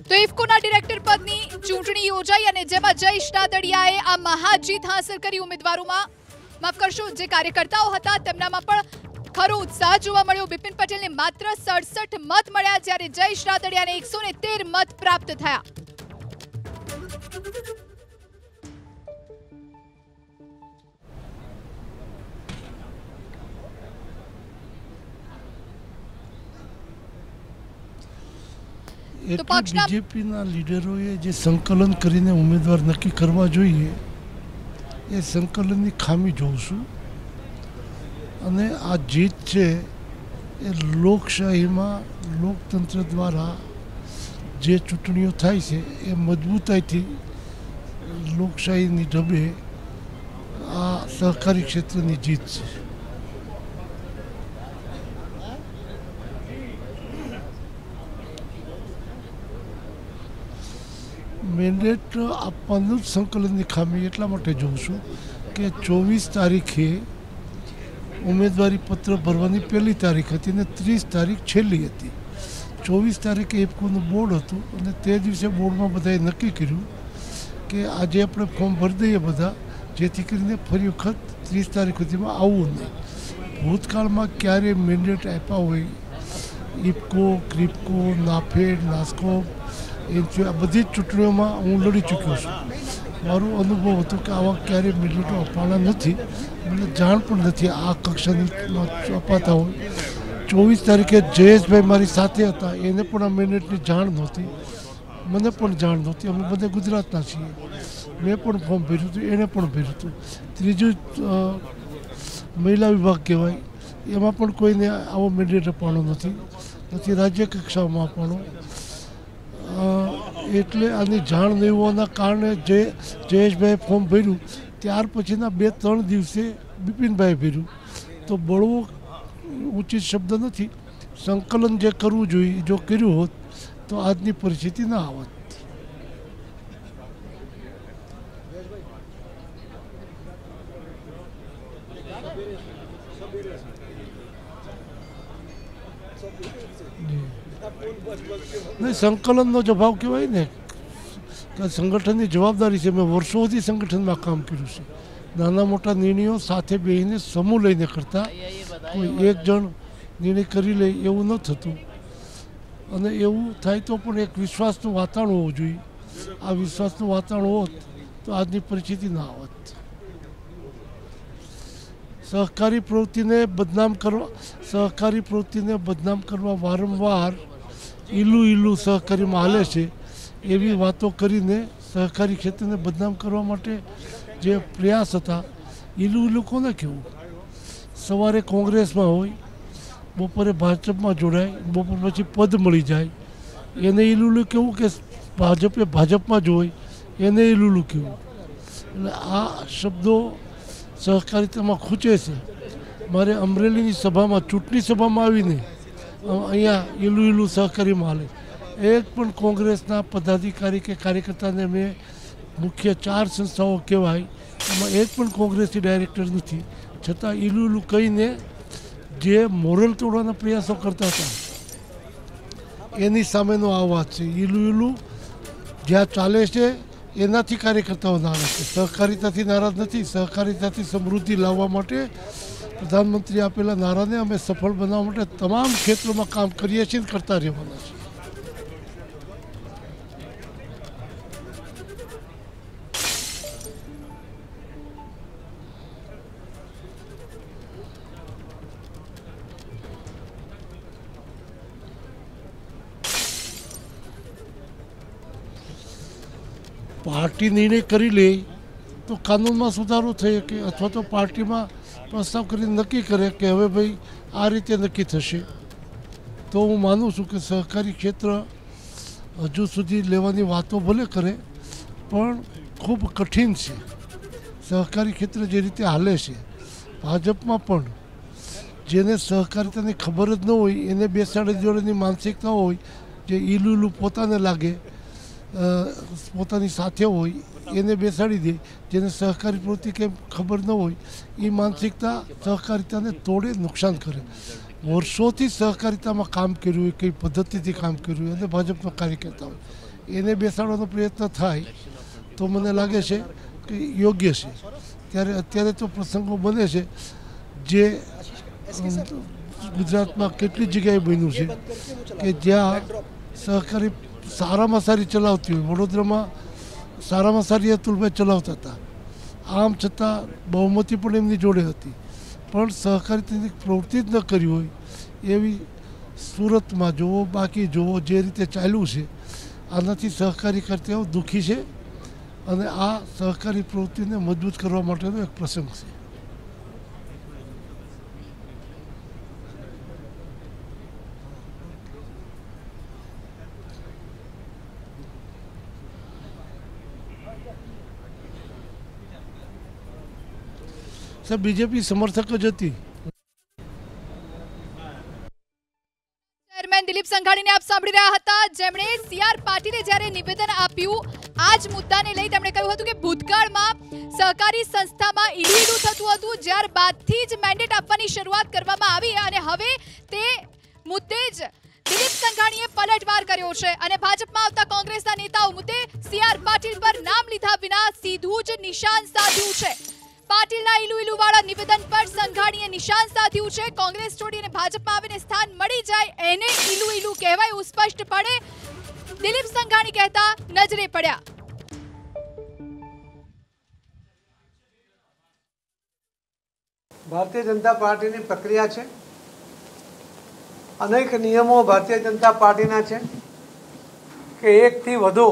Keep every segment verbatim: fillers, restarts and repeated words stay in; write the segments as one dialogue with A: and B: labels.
A: તો ઇફકોના ડિરેક્ટર પદની ચૂંટણી યોજાઈ અને જેમાં જયેશ રાદડિયાએ આ મહાજીત હાંસલ કરી। ઉમેદવારોમાં માફ કરશો જે કાર્યકર્તાઓ હતા તેમનામાં પણ ખરો ઉત્સાહ જોવા મળ્યો। બિપિન પટેલને માત્ર સડસઠ મત મળ્યા જ્યારે જયેશ રાદડિયાને એકસો ને તેર મત પ્રાપ્ત થયા।
B: तो बीजेपीना लीडरोए जे संकलन करीने उम्मीदवार नक्की करवा जोईए ए संकलननी खामी जोऊं छुं अने आ जीत छे ए लोकशाहीमां लोकतंत्र द्वारा जे चूंटणीओ थाय छे ए मजबूताईथी लोकशाहीनी ढबे आ सहकारी क्षेत्रनी जीत छे। મેન્ડેટ આપવાનું જ સંકલનની ખામી એટલા માટે જોઉં છું કે ચોવીસ તારીખે ઉમેદવારી પત્ર ભરવાની પહેલી તારીખ હતી અને ત્રીસ તારીખ છેલ્લી હતી। ચોવીસ તારીખે ઇફકોનું બોર્ડ હતું અને તે દિવસે બોર્ડમાં બધાએ નક્કી કર્યું કે આજે આપણે ફોર્મ ભરી દઈએ બધા, જેથી કરીને ફરી વખત ત્રીસ તારીખ સુધીમાં આવવું નહીં। ભૂતકાળમાં ક્યારે મેન્ડેટ આપ્યા હોય ઇફકો, ક્રિપ્કો, નાફેડ, નાસ્કોમ એ આ બધી જ ચૂંટણીઓમાં હું લડી ચૂક્યો છું। મારો અનુભવ હતો કે આવા ક્યારેય મેન્ડેટો અપાણા નથી, મને જાણ પણ નથી આ કક્ષાની અપાતા હોય। ચોવીસ તારીખે જયેશભાઈ મારી સાથે હતા, એને પણ આ મેન્ડેટની જાણ નહોતી, મને પણ જાણ નહોતી। અમે બધા ગુજરાતના છીએ, મેં પણ ફોર્મ ભર્યું હતું, એણે પણ ભર્યું હતું। ત્રીજું મહિલા વિભાગ કહેવાય, એમાં પણ કોઈને આવો મેન્ડેટ અપાણો નથી, નથી રાજ્ય કક્ષામાં અપાણો। એટલે આની જાણ નહીં હોવાના કારણે જે જયેશભાઈએ ફોર્મ ભર્યું ત્યાર પછીના બે ત્રણ દિવસે બિપિનભાઈએ ભર્યું, તો બળવો ઉચિત શબ્દ નથી। સંકલન જે કરવું જોઈએ જો કર્યું હોત તો આજની પરિસ્થિતિ ના આવત। નહીં, સંકલનનો જવાબ કહેવાય ને કે સંગઠનની જવાબદારી છે। મેં વર્ષોથી સંગઠનમાં કામ કર્યું છે, નાના મોટા નિર્ણયો સાથે બેસીને સમૂહ લઈને કરતા, કોઈ એક જણ નિર્ણય કરી લે એવું ન થતું। અને એવું થાય તો પણ એક વિશ્વાસનું વાતાવરણ હોવું જોઈએ। આ વિશ્વાસનું વાતાવરણ હોત તો આજની પરિસ્થિતિ ના આવત। સહકારી પ્રવૃત્તિને બદનામ કરવા સહકારી પ્રવૃત્તિને બદનામ કરવા વારંવાર ઈલું ઈલું સહકારીમાં હાલે છે એવી વાતો કરીને સહકારી ક્ષેત્રને બદનામ કરવા માટે જે પ્રયાસ હતા, ઈલું ઈલું કોને કહેવું? સવારે કોંગ્રેસમાં હોય, બપોરે ભાજપમાં જોડાય, બપોર પછી પદ મળી જાય એને ઈલું ઈલું કહેવું કે ભાજપે ભાજપમાં જ હોય એને ઈલું ઈલું કહેવું? એટલે આ શબ્દો સહકારિતામાં ખૂંચે છે। મારે અમરેલીની સભામાં, ચૂંટણી સભામાં આવીને અહીંયા ઈલું ઈલું સહકારીમાં હાલે, એક પણ કોંગ્રેસના પદાધિકારી કે કાર્યકર્તાને મેં મુખ્ય ચાર સંસ્થાઓ કહેવાય એમાં એક પણ કોંગ્રેસી ડાયરેક્ટર નથી, છતાં ઈલું ઈલું કહીને જે મોરલ તોડવાના પ્રયાસો કરતા હતા એની સામેનો આ વાત છે। ઈલું ઈલું જ્યાં ચાલે છે એનાથી કાર્યકર્તાઓ નારાજ છે, સહકારિતાથી નારાજ નથી। સહકારિતાથી સમૃદ્ધિ લાવવા માટે પ્રધાનમંત્રી આપેલા નારાને અમે સફળ બનાવવા માટે તમામ ક્ષેત્રોમાં કામ કરીએ છીએ, કરતા રહેવાના છીએ। પાર્ટી નિર્ણય કરી લે તો કાનૂનમાં સુધારો થઈ શકે, અથવા તો પાર્ટીમાં પ્રસ્તાવ કરીને નક્કી કરે કે હવે ભાઈ આ રીતે નક્કી થશે, તો હું માનું છું કે સહકારી ક્ષેત્ર હજુ સુધી લેવાની વાતો ભલે કરે પણ ખૂબ કઠિન છે। સહકારી ક્ષેત્ર જે રીતે હાલે છે, ભાજપમાં પણ જેને સહકારિતાની ખબર જ ન હોય એને બેસાડી જોડેની માનસિકતા હોય, જે ઈલું ઈલું પોતાને લાગે પોતાની સાથે હોય એને બેસાડી દે, જેને સહકારી પ્રવૃત્તિ કેમ ખબર ન હોય એ માનસિકતા સહકારિતાને તોડે, નુકસાન કરે। વર્ષોથી સહકારિતામાં કામ કર્યું હોય, કઈ પદ્ધતિથી કામ કર્યું હોય અને ભાજપનો કાર્યકર્તા હોય એને બેસાડવાનો પ્રયત્ન થાય તો મને લાગે છે કે યોગ્ય છે. ત્યારે અત્યારે તો પ્રસંગો બને છે જે ગુજરાતમાં કેટલી જગ્યાએ બન્યું છે કે જ્યાં સહકારી સારામાં સારી ચલાવતી હોય. વડોદરામાં સારામાં સારી અતુલભાઈ ચલાવતા હતા, આમ છતાં બહુમતી પણ એમની જોડે હતી, પણ સહકારી પ્રવૃત્તિ જ ન કરી હોય એવી સુરતમાં જુઓ, બાકી જુઓ જે રીતે ચાલ્યું છે, આનાથી સહકારી કરતાઓ દુઃખી છે અને આ સહકારી પ્રવૃત્તિને મજબૂત કરવા માટેનો એક પ્રસંગ છે. સાહેબ બીજેપી સમર્થક જ હતી.
A: ચેરમેન દિલીપ સંઘાણીને આપ સાંભળી રહ્યા હતા, જેમણે સી આર પાટીલે જ્યારે નિવેદન આપ્યું આ જ મુદ્દાને લઈ તેમણે કહ્યું હતું કે ભૂતકાળમાં સહકારી સંસ્થામાં ઈલું ઈલું થતું હતું, જ્યાર બાદથી જ મેન્ડેટ આપવાની શરૂઆત કરવામાં આવી અને હવે તે મુદ્દે જ દિલીપ સંઘાણીએ પલટવાર કર્યો છે અને ભાજપમાં આવતા કોંગ્રેસના નેતાઓ મુદ્દે સી આર પાટીલ પર નામ લીધા વિના સીધું જ નિશાન સાધ્યું છે. પાટીલના ઈલું ઈલું વાળા નિવેદન પર સંઘાણીએ નિશાન સાધ્યું છે. કોંગ્રેસ છોડીને ભાજપમાં આવીને સ્થાન મળી જાય એને ઈલું ઈલું કહેવાય એવું સ્પષ્ટપણે દિલીપ સંઘાણી કહેતા નજરે પડ્યા.
C: ભારતીય જનતા પાર્ટીની પ્રક્રિયા છે, અનેક નિયમો ભારતીય જનતા પાર્ટીના છે કે એકથી વધુ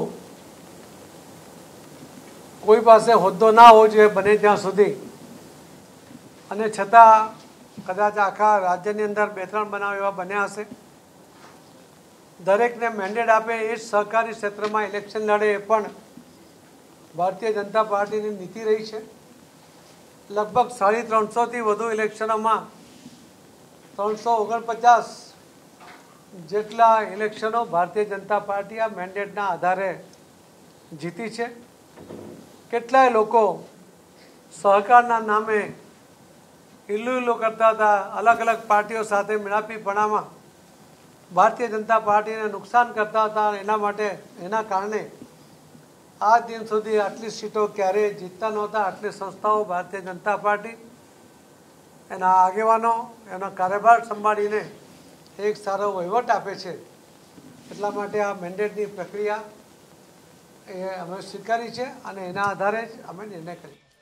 C: કોઈ પાસે હોદ્દો ના હોવો જોઈએ બને ત્યાં સુધી, અને છતાં કદાચ આખા રાજ્યની અંદર બે ત્રણ બનાવ એવા બન્યા હશે. દરેકને મેન્ડેટ આપે એ જ સહકારી ક્ષેત્રમાં ઇલેક્શન લડે એ પણ ભારતીય જનતા પાર્ટીની નીતિ રહી છે. લગભગ સાડી ત્રણસોથી વધુ ઇલેક્શનોમાં ત્રણસો ઓગણપચાસ જેટલા ઇલેક્શનો ભારતીય જનતા પાર્ટી આ મેન્ડેટના આધારે જીતી છે. કેટલાય લોકો સહકારના નામે ઈલું ઈલું કરતા હતા, અલગ અલગ પાર્ટીઓ સાથે મિલાપીપણામાં ભારતીય જનતા પાર્ટીને નુકસાન કરતા હતા. એના માટે એના કારણે આ દિન સુધી આટલી સીટો ક્યારેય જીતતા નહોતા. આટલી સંસ્થાઓ ભારતીય જનતા પાર્ટી એના આગેવાનો એનો કાર્યભાર સંભાળીને એક સારો વહીવટ આપે છે. એટલા માટે આ મેન્ડેટની પ્રક્રિયા એ અમે સ્વીકારી છે અને એના આધારે જ અમે નિર્ણય કરીએ.